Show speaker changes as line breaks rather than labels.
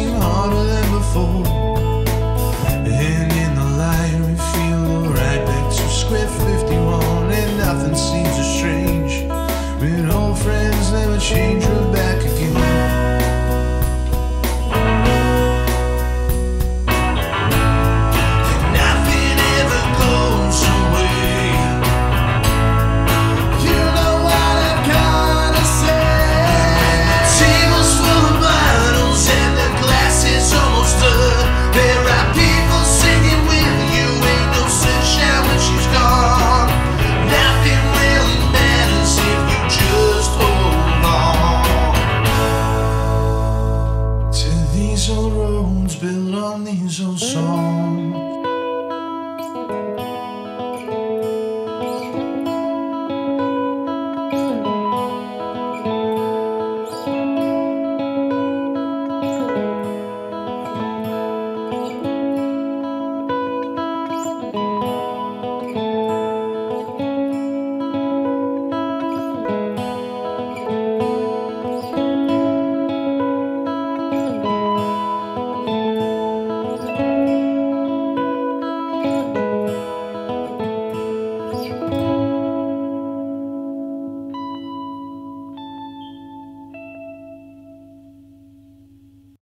seem harder than before. And in the light we feel right back to Square 51, and nothing seems as strange when old friends never change. We're back again. These old roads built on these old songs.